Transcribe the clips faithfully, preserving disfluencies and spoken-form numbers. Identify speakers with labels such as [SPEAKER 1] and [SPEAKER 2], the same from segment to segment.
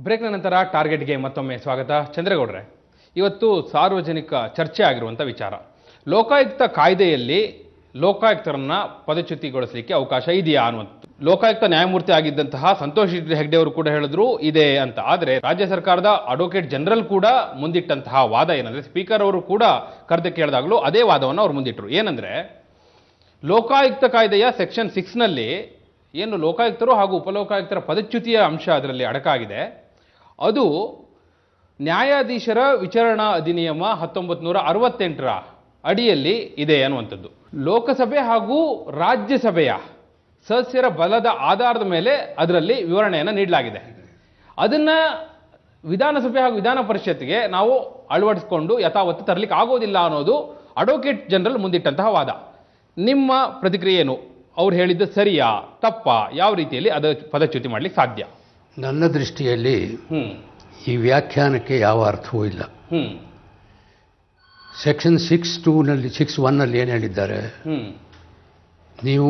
[SPEAKER 1] ಬ್ರೇಕ್ನ ನಂತರ ಟಾರ್ಗೆಟ್ಗೆ ಮತ್ತೊಮ್ಮೆ ಸ್ವಾಗತ. ಚಂದ್ರೇಗೌಡ್ರೆ, ಇವತ್ತು ಸಾರ್ವಜನಿಕ ಚರ್ಚೆ ಆಗಿರುವಂಥ ವಿಚಾರ, ಲೋಕಾಯುಕ್ತ ಕಾಯ್ದೆಯಲ್ಲಿ ಲೋಕಾಯುಕ್ತರನ್ನ ಪದಚ್ಯುತಿಗೊಳಿಸಲಿಕ್ಕೆ ಅವಕಾಶ ಇದೆಯಾ ಅನ್ನುವಂಥದ್ದು. ಲೋಕಾಯುಕ್ತ ನ್ಯಾಯಮೂರ್ತಿ ಆಗಿದ್ದಂತಹ ಸಂತೋಷ್ ಹೆಗ್ಡೆ ಅವರು ಕೂಡ ಹೇಳಿದ್ರು ಇದೆ ಅಂತ. ಆದರೆ ರಾಜ್ಯ ಸರ್ಕಾರದ ಅಡ್ವೊಕೇಟ್ ಜನರಲ್ ಕೂಡ ಮುಂದಿಟ್ಟಂತಹ ವಾದ ಏನಂದ್ರೆ, ಸ್ಪೀಕರ್ ಅವರು ಕೂಡ ಕರೆದು ಕೇಳಿದಾಗಲೂ ಅದೇ ವಾದವನ್ನು ಅವರು ಮುಂದಿಟ್ಟರು. ಏನಂದ್ರೆ, ಲೋಕಾಯುಕ್ತ ಕಾಯ್ದೆಯ ಸೆಕ್ಷನ್ ಸಿಕ್ಸ್ ನಲ್ಲಿ ಏನು ಲೋಕಾಯುಕ್ತರು ಹಾಗೂ ಉಪಲೋಕಾಯುಕ್ತರ ಪದಚ್ಯುತಿಯ ಅಂಶ ಅದರಲ್ಲಿ ಅಡಕಾಗಿದೆ, ಅದು ನ್ಯಾಯಾಧೀಶರ ವಿಚಾರಣಾ ಅಧಿನಿಯಮ ಹತ್ತೊಂಬತ್ತು ನೂರ ಅರವತ್ತೆಂಟರ ಅಡಿಯಲ್ಲಿ ಇದೆ ಅನ್ನುವಂಥದ್ದು. ಲೋಕಸಭೆ ಹಾಗೂ ರಾಜ್ಯಸಭೆಯ ಸದಸ್ಯರ ಬಲದ ಆಧಾರದ ಮೇಲೆ ಅದರಲ್ಲಿ ವಿವರಣೆಯನ್ನು ನೀಡಲಾಗಿದೆ. ಅದನ್ನ ವಿಧಾನಸಭೆ ಹಾಗೂ ವಿಧಾನ ಪರಿಷತ್ಗೆ ನಾವು ಅಳವಡಿಸಿಕೊಂಡು ಯಥಾವತ್ತು ತರಲಿಕ್ಕೆ ಆಗೋದಿಲ್ಲ ಅನ್ನೋದು ಅಡ್ವೊಕೇಟ್ ಜನರಲ್ ಮುಂದಿಟ್ಟಂತಹ ವಾದ. ನಿಮ್ಮ ಪ್ರತಿಕ್ರಿಯೆ ಏನು? ಅವ್ರು ಹೇಳಿದ್ದು ಸರಿಯಾ ತಪ್ಪಾ? ಯಾವ ರೀತಿಯಲ್ಲಿ ಅದು ಪದಚ್ಯುತಿ ಮಾಡ್ಲಿಕ್ಕೆ ಸಾಧ್ಯ?
[SPEAKER 2] ನನ್ನ ದೃಷ್ಟಿಯಲ್ಲಿ ಈ ವ್ಯಾಖ್ಯಾನಕ್ಕೆ ಯಾವ ಅರ್ಥವೂ ಇಲ್ಲ. ಸೆಕ್ಷನ್ ಸಿಕ್ಸ್ ಟೂ ನಲ್ಲಿ ಸಿಕ್ಸ್ ಒನ್ ನಲ್ಲಿ ಏನು ಹೇಳಿದ್ದಾರೆ, ನೀವು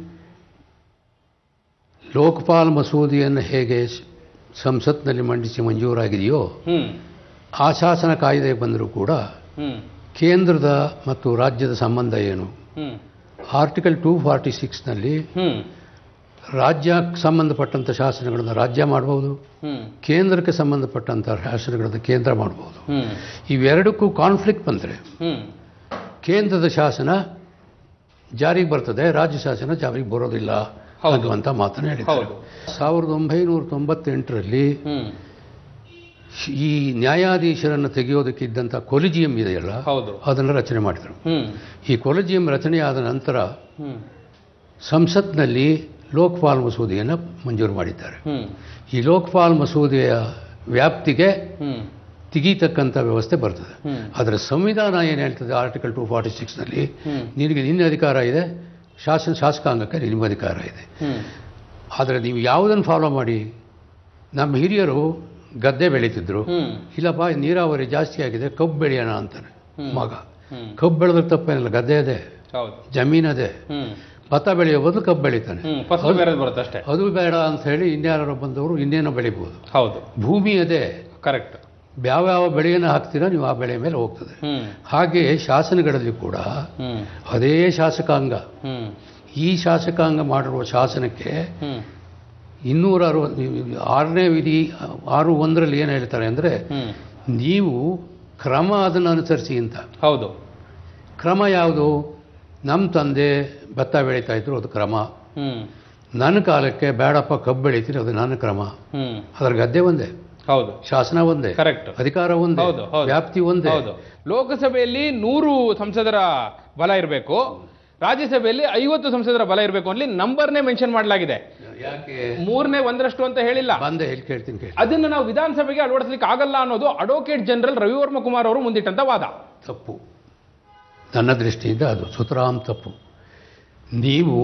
[SPEAKER 2] ಲೋಕಪಾಲ್ ಮಸೂದೆಯನ್ನು ಹೇಗೆ ಸಂಸತ್ನಲ್ಲಿ ಮಂಡಿಸಿ ಮಂಜೂರಾಗಿದೆಯೋ ಆ ಶಾಸನ ಕಾಯ್ದೆ ಬಂದರೂ ಕೂಡ ಕೇಂದ್ರದ ಮತ್ತು ರಾಜ್ಯದ ಸಂಬಂಧ ಏನು? ಆರ್ಟಿಕಲ್ ಟೂ ಫಾರ್ಟಿ ಸಿಕ್ಸ್ನಲ್ಲಿ ರಾಜ್ಯಕ್ಕೆ ಸಂಬಂಧಪಟ್ಟಂಥ ಶಾಸನಗಳನ್ನು ರಾಜ್ಯ ಮಾಡಬಹುದು, ಕೇಂದ್ರಕ್ಕೆ ಸಂಬಂಧಪಟ್ಟಂಥ ಶಾಸನಗಳನ್ನು ಕೇಂದ್ರ ಮಾಡಬಹುದು. ಇವೆರಡಕ್ಕೂ ಕಾನ್ಫ್ಲಿಕ್ಟ್ ಬಂದರೆ ಕೇಂದ್ರದ ಶಾಸನ ಜಾರಿಗೆ ಬರ್ತದೆ, ರಾಜ್ಯ ಶಾಸನ ಜಾರಿಗೆ ಬರೋದಿಲ್ಲ ಅನ್ನುವಂಥ ಮಾತನ್ನು ಹೇಳಿದ್ದಾರೆ. ಸಾವಿರದ ಒಂಬೈನೂರ ತೊಂಬತ್ತೆಂಟರಲ್ಲಿ ಈ ನ್ಯಾಯಾಧೀಶರನ್ನು ತೆಗೆಯೋದಕ್ಕಿದ್ದಂಥ ಕೊಲಿಜಿಯಂ ಇದೆಯಲ್ಲ, ಅದನ್ನು ರಚನೆ ಮಾಡಿದರು. ಈ ಕೊಲಿಜಿಯಂ ರಚನೆಯಾದ ನಂತರ ಸಂಸತ್ನಲ್ಲಿ ಲೋಕಪಾಲ್ ಮಸೂದೆಯನ್ನು ಮಂಜೂರು ಮಾಡಿದ್ದಾರೆ. ಈ ಲೋಕಪಾಲ್ ಮಸೂದೆಯ ವ್ಯಾಪ್ತಿಗೆ ತೆಗೀತಕ್ಕಂಥ ವ್ಯವಸ್ಥೆ ಬರ್ತದೆ. ಅದರ ಸಂವಿಧಾನ ಏನು ಹೇಳ್ತದೆ, ಆರ್ಟಿಕಲ್ ಟೂ ಫಾರ್ಟಿ ಸಿಕ್ಸ್ನಲ್ಲಿ ನಿನಗೆ ನಿನ್ನ ಅಧಿಕಾರ ಇದೆ, ಶಾಸನ ಶಾಸಕಾಂಗಕ್ಕೆ ನಿಮ್ಮ ಅಧಿಕಾರ ಇದೆ. ಆದರೆ ನೀವು ಯಾವುದನ್ನು ಫಾಲೋ ಮಾಡಿ, ನಮ್ಮ ಹಿರಿಯರು ಗದ್ದೆ ಬೆಳೀತಿದ್ರು, ಇಲ್ಲಪ್ಪ ನೀರಾವರಿ ಜಾಸ್ತಿ ಆಗಿದೆ ಕಬ್ಬು ಬೆಳೆಯೋಣ ಅಂತಾನೆ ಮಗ. ಕಬ್ಬು ಬೆಳೆದ್ರೆ ತಪ್ಪೇನಿಲ್ಲ, ಗದ್ದೆ ಅದೇ, ಜಮೀನದೇ. ಭತ್ತ ಬೆಳೆಯೋ ಬದಲು ಕಬ್ಬು ಬೆಳೀತಾನೆ, ಅದು ಬೇಡ ಅಂತ ಹೇಳಿ ಇನ್ಯಾರೋ ಬಂದವರು ಇನ್ನೇನೋ ಬೆಳಿಬಹುದು. ಹೌದು, ಭೂಮಿ ಅದೇ, ಕರೆಕ್ಟ್. ಯಾವ್ಯಾವ ಬೆಳೆಯನ್ನು ಹಾಕ್ತೀರಾ ನೀವು ಆ ಬೆಳೆ ಮೇಲೆ ಹೋಗ್ತದೆ. ಹಾಗೆ ಶಾಸನಗಳಲ್ಲಿ ಕೂಡ ಅದೇ ಶಾಸಕಾಂಗ. ಈ ಶಾಸಕಾಂಗ ಮಾಡಿರುವ ಶಾಸನಕ್ಕೆ ಇನ್ನೂರ ಅರವತ್ತು ಆರನೇ ವಿಧಿ ಆರು ಒಂದರಲ್ಲಿ ಏನು ಹೇಳ್ತಾರೆ ಅಂದರೆ, ನೀವು ಕ್ರಮ ಅದನ್ನು ಅನುಸರಿಸಿ ಅಂತ. ಹೌದು, ಕ್ರಮ ಯಾವುದು? ನಮ್ಮ ತಂದೆ ಭತ್ತ ಬೆಳೀತಾ ಇದ್ರು, ಅದು ಕ್ರಮ. ನನ್ನ ಕಾಲಕ್ಕೆ ಬೇಡಪ್ಪ ಕಬ್ಬು ಬೆಳಿತೀನಿ, ಅದು ನನ್ನ ಕ್ರಮ. ಅದರ ಗದ್ದೆ ಒಂದೇ, ಹೌದು, ಶಾಸನ ಒಂದೇ, ಕರೆಕ್ಟ್, ಅಧಿಕಾರ ಒಂದೇ, ವ್ಯಾಪ್ತಿ ಒಂದೇ.
[SPEAKER 1] ಲೋಕಸಭೆಯಲ್ಲಿ ನೂರು ಸಂಸದರ ಬಲ ಇರಬೇಕು, ರಾಜ್ಯಸಭೆಯಲ್ಲಿ ಐವತ್ತು ಸಂಸದರ ಬಲ ಇರಬೇಕು ಅಲ್ಲಿ ನಂಬರ್ನೇ ಮೆನ್ಷನ್ ಮಾಡಲಾಗಿದೆ.
[SPEAKER 2] ಯಾಕೆ
[SPEAKER 1] ಮೂರನೇ ಒಂದರಷ್ಟು ಅಂತ ಹೇಳಿಲ್ಲ.
[SPEAKER 2] ಬಂದೆ ಹೇಳಿ ಕೇಳ್ತೀನಿ.
[SPEAKER 1] ಅದನ್ನು ನಾವು ವಿಧಾನಸಭೆಗೆ ಅಳವಡಿಸಲಿಕ್ಕೆ ಆಗಲ್ಲ ಅನ್ನೋದು ಅಡ್ವೊಕೇಟ್ ಜನರಲ್ ರವಿವರ್ಮ ಕುಮಾರ್ ಅವರು ಮುಂದಿಟ್ಟಂತ ವಾದ.
[SPEAKER 2] ತಪ್ಪು, ನನ್ನ ದೃಷ್ಟಿಯಿಂದ ಅದು ಸುತರಾಮ್ ತಪ್ಪು. ನೀವು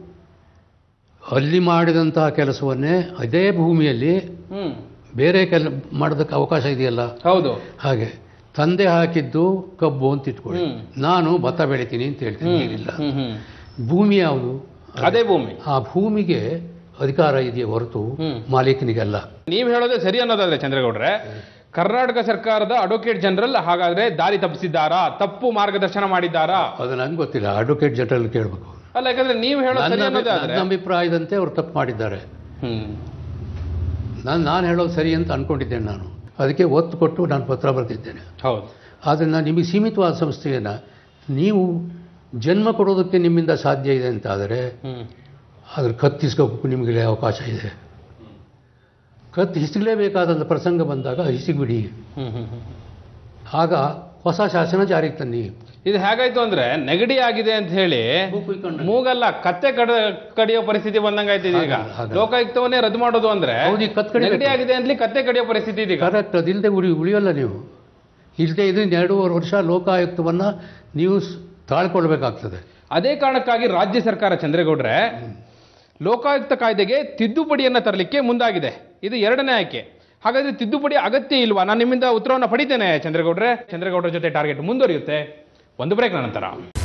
[SPEAKER 2] ಅಲ್ಲಿ ಮಾಡಿದಂತಹ ಕೆಲಸವನ್ನೇ ಅದೇ ಭೂಮಿಯಲ್ಲಿ ಬೇರೆ ಕೆಲ ಮಾಡೋದಕ್ಕೆ ಅವಕಾಶ ಇದೆಯಲ್ಲ. ಹೌದು, ಹಾಗೆ ತಂದೆ ಹಾಕಿದ್ದು ಕಬ್ಬು ಅಂತ ಇಟ್ಕೊಳ್ಳಿ, ನಾನು ಭತ್ತ ಬೆಳಿತೀನಿ ಅಂತ ಹೇಳ್ತೀನಿ, ಏನಿಲ್ಲ. ಭೂಮಿ ಯಾವುದು? ಅದೇ ಭೂಮಿ. ಆ ಭೂಮಿಗೆ ಅಧಿಕಾರ ಇದೆಯೇ ಹೊರತು ಮಾಲೀಕನಿಗೆಲ್ಲ.
[SPEAKER 1] ನೀವು ಹೇಳೋದೇ ಸರಿ ಅನ್ನೋದಾದ್ರೆ ಚಂದ್ರೇಗೌಡ್ರೆ, ಕರ್ನಾಟಕ ಸರ್ಕಾರದ ಅಡ್ವೊಕೇಟ್ ಜನರಲ್ ಹಾಗಾದ್ರೆ ದಾರಿ ತಪ್ಪಿಸಿದ್ದಾರಾ, ತಪ್ಪು ಮಾರ್ಗದರ್ಶನ ಮಾಡಿದ್ದಾರಾ?
[SPEAKER 2] ಅದು ನಂಗೆ ಗೊತ್ತಿಲ್ಲ, ಅಡ್ವೊಕೇಟ್ ಜನರಲ್ ಕೇಳಬೇಕು.
[SPEAKER 1] ಅಲ್ಲ, ಯಾಕಂದ್ರೆ ನೀವು ಹೇಳೋದು
[SPEAKER 2] ನನ್ನ ಅಭಿಪ್ರಾಯದಂತೆ ಅವರು ತಪ್ಪು ಮಾಡಿದ್ದಾರೆ. ನಾನು ನಾನು ಹೇಳೋದು ಸರಿ ಅಂತ ಅನ್ಕೊಂಡಿದ್ದೇನೆ. ನಾನು ಅದಕ್ಕೆ ಒತ್ತು ಕೊಟ್ಟು ನಾನು ಪತ್ರ ಬರೆದಿದ್ದೇನೆ. ಹೌದು, ಆದರೆ ನಾನು ನಿಮಗೆ ಸೀಮಿತವಾದ ಸಂಸ್ಥೆಯನ್ನು ನೀವು ಜನ್ಮ ಕೊಡೋದಕ್ಕೆ ನಿಮ್ಮಿಂದ ಸಾಧ್ಯ ಇದೆ ಅಂತಾದರೆ ಅದ್ರ ಕತ್ತಿಸ್ಕೋಬೇಕು ನಿಮಗೆ ಅವಕಾಶ ಇದೆ. ಕತ್ತು ಹಿಸಗಲೇಬೇಕಾದಂಥ ಪ್ರಸಂಗ ಬಂದಾಗ ಹಿಸಿಗ್ಬಿಡಿ, ಆಗ ಹೊಸ ಶಾಸನ ಜಾರಿಗೆ ತನ್ನಿ.
[SPEAKER 1] ಇದು ಹೇಗಾಯ್ತು ಅಂದ್ರೆ, ನೆಗಡಿ ಆಗಿದೆ ಅಂತ ಹೇಳಿ ಮೂಗಲ್ಲ ಕತ್ತೆ ಕಡ ಕಡಿಯೋ ಪರಿಸ್ಥಿತಿ ಬಂದಂಗಾಯ್ತು ಈಗ. ಲೋಕಾಯುಕ್ತವನ್ನೇ ರದ್ದು ಮಾಡೋದು ಅಂದ್ರೆ ನೆಗಡಿ ಆಗಿದೆ ಅಂತಲಿ ಕತ್ತೆ ಕಡಿಯೋ ಪರಿಸ್ಥಿತಿ ಇದೆ.
[SPEAKER 2] ಕರೆಕ್ಟ್, ಅದಿಲ್ಲದೆ ಉಳಿ ಉಳಿಯೋಲ್ಲ ನೀವು. ಇಲ್ಲದೆ ಇದರಿಂದ ಎರಡೂವರೆ ವರ್ಷ ಲೋಕಾಯುಕ್ತವನ್ನ ನೀವು ತಾಳ್ಕೊಳ್ಬೇಕಾಗ್ತದೆ.
[SPEAKER 1] ಅದೇ ಕಾರಣಕ್ಕಾಗಿ ರಾಜ್ಯ ಸರ್ಕಾರ ಚಂದ್ರೇಗೌಡ್ರೆ ಲೋಕಾಯುಕ್ತ ಕಾಯ್ದೆಗೆ ತಿದ್ದುಪಡಿಯನ್ನ ತರಲಿಕ್ಕೆ ಮುಂದಾಗಿದೆ. ಇದು ಎರಡನೇ ಆಯ್ಕೆ. ಹಾಗಾದ್ರೆ ತಿದ್ದುಪಡಿ ಅಗತ್ಯ ಇಲ್ವಾ? ನಾನು ನಿಮ್ಮಿಂದ ಉತ್ತರವನ್ನು ಪಡಿತೇನೆ ಚಂದ್ರೇಗೌಡ್ರೆ. ಚಂದ್ರೇಗೌಡರ ಜೊತೆ ಟಾರ್ಗೆಟ್ ಮುಂದುವರಿಯುತ್ತೆ ಒಂದು ಬ್ರೇಕ್ನ ನಂತರ.